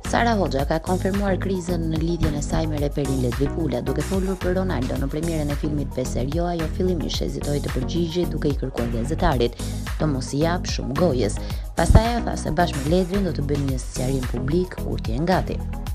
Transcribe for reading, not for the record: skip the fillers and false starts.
Sara Hoxha ka konfirmuar krizën në lidhjen e saj me reperin Ledvi Pula, duke folur për Ronaldo në premierën e filmit Peser. Ajo fillimisht hezitoi të përgjigjej duke i kërkuar gazetarit të mos i jap shumë gojës. Pastaj tha se bashkë me Ledvin do të bëjnë një sqarim publik kur të jenë gati.